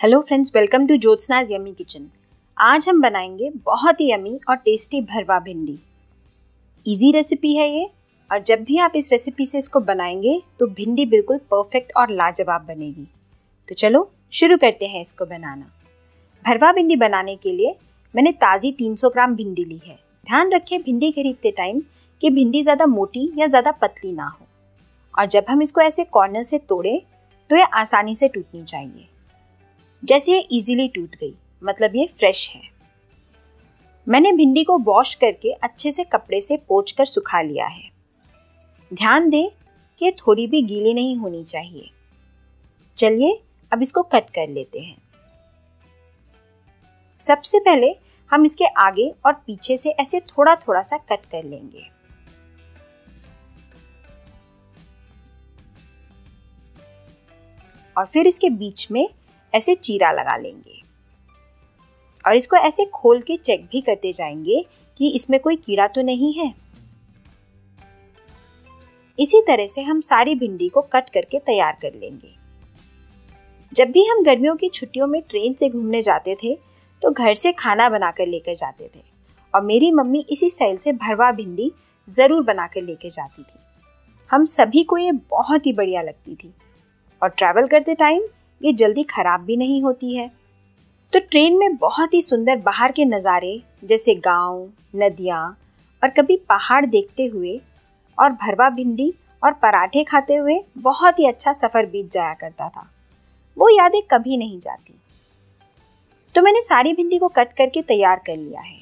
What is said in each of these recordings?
Hello friends, welcome to ज्योत्सना's yummy kitchen. आज हम बनाएंगे बहुत ही यम्मी और टेस्टी भरवा भिंडी। इजी रेसिपी है ये, और जब भी आप इस रेसिपी से इसको बनाएंगे तो भिंडी बिल्कुल परफेक्ट और लाजवाब बनेगी। तो चलो शुरू करते हैं इसको बनाना। भरवा भिंडी बनाने के लिए मैंने ताज़ी 300 ग्राम भिंडी ली है। ध्यान रखें भिंडी खरीदते टाइम कि भिंडी ज़्यादा मोटी या ज़्यादा पतली ना हो, और जब हम इसको ऐसे कॉर्नर से तोड़ें तो ये आसानी से टूटनी चाहिए। जैसे ये इजीली टूट गई, मतलब ये फ्रेश है। मैंने भिंडी को वॉश करके अच्छे से कपड़े से पोंछकर सुखा लिया है। ध्यान दें कि थोड़ी भी गीली नहीं होनी चाहिए। चलिए अब इसको कट कर लेते हैं। सबसे पहले हम इसके आगे और पीछे से ऐसे थोड़ा थोड़ा सा कट कर लेंगे। और फिर इसके बीच में ऐसे चीरा लगा लेंगे, और इसको ऐसे खोल के चेक भी करते जाएंगे कि इसमें कोई कीड़ा तो नहीं है। इसी तरह से हम सारी भिंडी को कट करके तैयार कर लेंगे। जब भी हम गर्मियों की छुट्टियों में ट्रेन से घूमने जाते थे तो घर से खाना बनाकर लेकर जाते थे, और मेरी मम्मी इसी स्टाइल से भरवा भिंडी ज़रूर बनाकर लेकर जाती थी। हम सभी को ये बहुत ही बढ़िया लगती थी, और ट्रैवल करते टाइम ये जल्दी ख़राब भी नहीं होती है। तो ट्रेन में बहुत ही सुंदर बाहर के नज़ारे जैसे गांव, नदियाँ और कभी पहाड़ देखते हुए और भरवा भिंडी और पराठे खाते हुए बहुत ही अच्छा सफ़र बीत जाया करता था। वो यादें कभी नहीं जाती। तो मैंने सारी भिंडी को कट करके तैयार कर लिया है।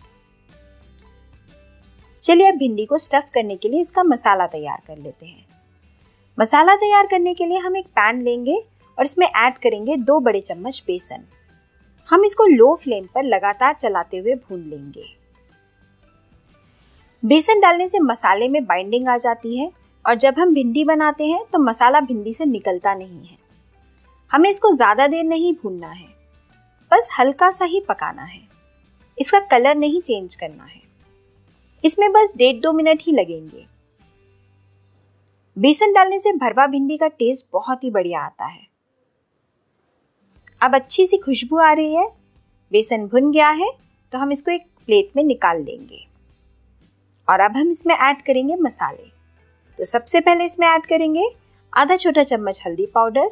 चलिए अब भिंडी को स्टफ़ करने के लिए इसका मसाला तैयार कर लेते हैं। मसाला तैयार करने के लिए हम एक पैन लेंगे और इसमें ऐड करेंगे 2 बड़े चम्मच बेसन। हम इसको लो फ्लेम पर लगातार चलाते हुए भून लेंगे। बेसन डालने से मसाले में बाइंडिंग आ जाती है, और जब हम भिंडी बनाते हैं तो मसाला भिंडी से निकलता नहीं है। हमें इसको ज़्यादा देर नहीं भूनना है, बस हल्का सा ही पकाना है। इसका कलर नहीं चेंज करना है। इसमें बस 1.5-2 मिनट ही लगेंगे। बेसन डालने से भरवा भिंडी का टेस्ट बहुत ही बढ़िया आता है। अब अच्छी सी खुशबू आ रही है। बेसन भुन गया है तो हम इसको एक प्लेट में निकाल लेंगे, और अब हम इसमें ऐड करेंगे मसाले। तो सबसे पहले इसमें ऐड करेंगे आधा छोटा चम्मच हल्दी पाउडर,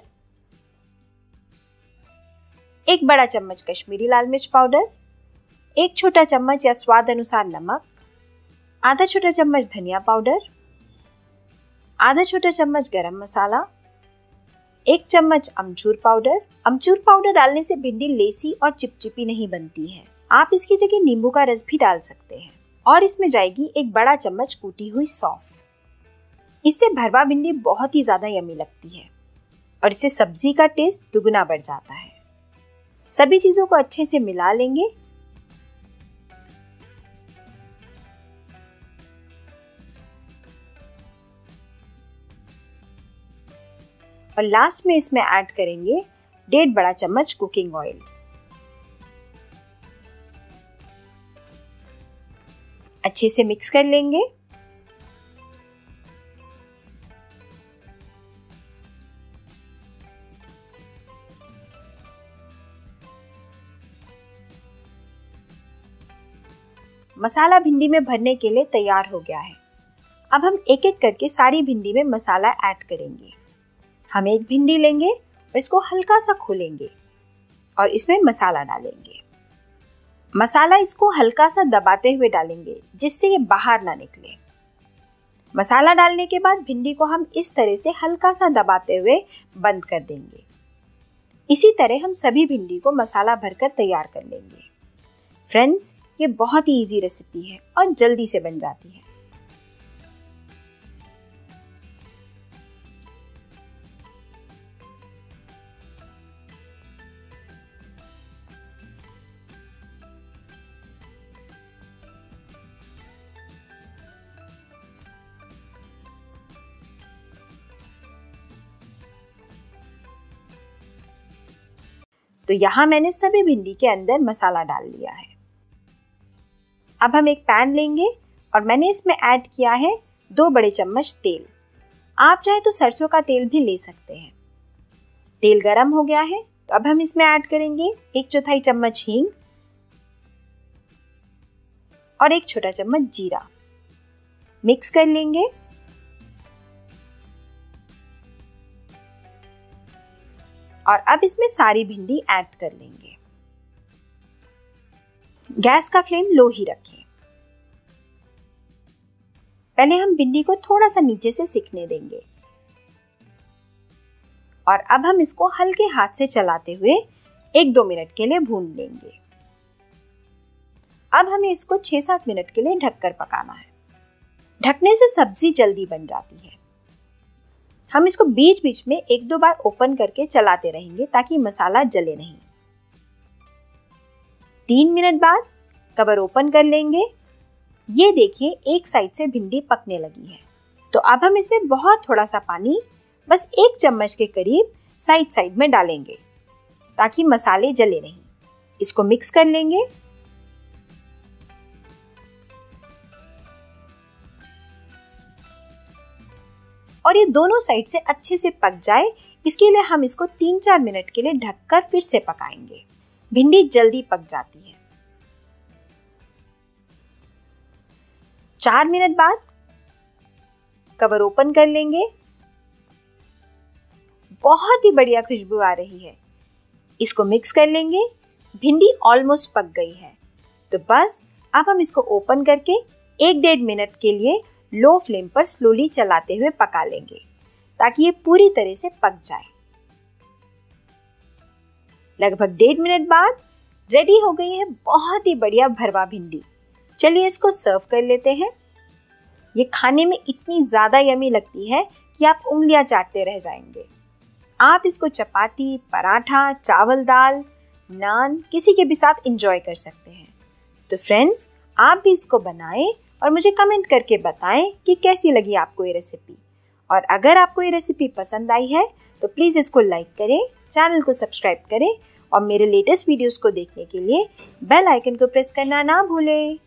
1 बड़ा चम्मच कश्मीरी लाल मिर्च पाउडर, 1 छोटा चम्मच या स्वाद अनुसार नमक, आधा छोटा चम्मच धनिया पाउडर, आधा छोटा चम्मच गरम मसाला, 1 चम्मच अमचूर पाउडर। अमचूर पाउडर डालने से भिंडी लेसी और चिपचिपी नहीं बनती है। आप इसकी जगह नींबू का रस भी डाल सकते हैं। और इसमें जाएगी 1 बड़ा चम्मच कूटी हुई सौंफ। इससे भरवा भिंडी बहुत ही ज़्यादा यम्मी लगती है, और इससे सब्जी का टेस्ट दुगना बढ़ जाता है। सभी चीज़ों को अच्छे से मिला लेंगे। और लास्ट में इसमें ऐड करेंगे 1.5 बड़ा चम्मच कुकिंग ऑयल। अच्छे से मिक्स कर लेंगे। मसाला भिंडी में भरने के लिए तैयार हो गया है। अब हम एक एक करके सारी भिंडी में मसाला ऐड करेंगे। हम एक भिंडी लेंगे और इसको हल्का सा खोलेंगे और इसमें मसाला डालेंगे। मसाला इसको हल्का सा दबाते हुए डालेंगे, जिससे ये बाहर ना निकले। मसाला डालने के बाद भिंडी को हम इस तरह से हल्का सा दबाते हुए बंद कर देंगे। इसी तरह हम सभी भिंडी को मसाला भरकर तैयार कर लेंगे। फ्रेंड्स, ये बहुत ही इजी रेसिपी है और जल्दी से बन जाती है। तो यहाँ मैंने सभी भिंडी के अंदर मसाला डाल लिया है। अब हम एक पैन लेंगे और मैंने इसमें ऐड किया है 2 बड़े चम्मच तेल। आप चाहे तो सरसों का तेल भी ले सकते हैं। तेल गरम हो गया है तो अब हम इसमें ऐड करेंगे 1/4 चम्मच हींग और 1 छोटा चम्मच जीरा। मिक्स कर लेंगे। और अब इसमें सारी भिंडी ऐड कर लेंगे। गैस का फ्लेम लो ही रखें। पहले हम भिंडी को थोड़ा सा नीचे से सिकने देंगे और अब हम इसको हल्के हाथ से चलाते हुए 1-2 मिनट के लिए भून लेंगे। अब हमें इसको 6-7 मिनट के लिए ढककर पकाना है। ढकने से सब्जी जल्दी बन जाती है। हम इसको बीच बीच में 1-2 बार ओपन करके चलाते रहेंगे ताकि मसाला जले नहीं। 3 मिनट बाद कवर ओपन कर लेंगे। ये देखिए एक साइड से भिंडी पकने लगी है। तो अब हम इसमें बहुत थोड़ा सा पानी, बस 1 चम्मच के करीब साइड में डालेंगे ताकि मसाले जले नहीं। इसको मिक्स कर लेंगे। और ये दोनों साइड से अच्छे से पक जाए, इसके लिए हम इसको 3-4 मिनट के लिए ढककर फिर से पकाएंगे। भिंडी जल्दी पक जाती है। 4 मिनट बाद कवर ओपन कर लेंगे। बहुत ही बढ़िया खुशबू आ रही है। इसको मिक्स कर लेंगे। भिंडी ऑलमोस्ट पक गई है। तो बस अब हम इसको ओपन करके 1-1.5 मिनट के लिए लो फ्लेम पर स्लोली चलाते हुए पका लेंगे ताकि ये पूरी तरह से पक जाए। लगभग 1.5 मिनट बाद रेडी हो गई है बहुत ही बढ़िया भरवा भिंडी। चलिए इसको सर्व कर लेते हैं। ये खाने में इतनी ज़्यादा यमी लगती है कि आप उंगलियां चाटते रह जाएंगे। आप इसको चपाती, पराठा, चावल दाल, नान किसी के भी साथ एंजॉय कर सकते हैं। तो फ्रेंड्स, आप भी इसको बनाएं और मुझे कमेंट करके बताएं कि कैसी लगी आपको ये रेसिपी। और अगर आपको ये रेसिपी पसंद आई है तो प्लीज़ इसको लाइक करें, चैनल को सब्सक्राइब करें और मेरे लेटेस्ट वीडियोस को देखने के लिए बेल आइकन को प्रेस करना ना भूलें।